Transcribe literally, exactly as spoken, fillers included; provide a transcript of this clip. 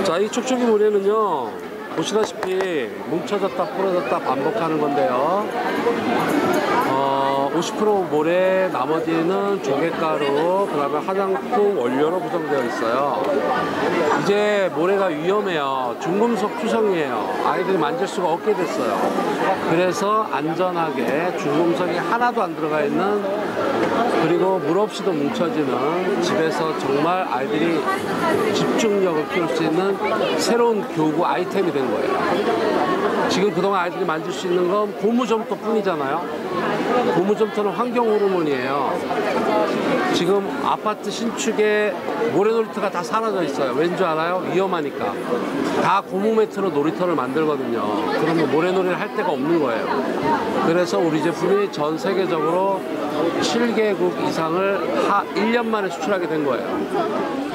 자, 이 촉촉이 모래는요, 보시다시피 뭉쳐졌다 부러졌다 반복하는 건데요. 어, 오십 퍼센트 모래, 나머지는 조개가루, 그 다음에 화장품 원료로 구성되어 있어요. 이제 모래가 위험해요. 중금속 투성이에요. 아이들이 만질 수가 없게 됐어요. 그래서 안전하게 중금속이 하나도 안 들어가 있는, 그리고 물 없이도 뭉쳐지는, 집에서 정말 아이들이 집중력을 키울 수 있는 새로운 교구 아이템이 된 거예요. 지금 그동안 아이들이 만질 수 있는 건 고무점토 뿐이잖아요. 고무점토는 환경 호르몬이에요. 지금 아파트 신축에 모래놀이터가 다 사라져 있어요. 왠지 알아요? 위험하니까. 다 고무 매트로 놀이터를 만들거든요. 그러면 모래놀이를 할 데가 없는 거예요. 그래서 우리 제품이 전 세계적으로 칠 개국 이상을 일 년 만에 수출하게 된 거예요.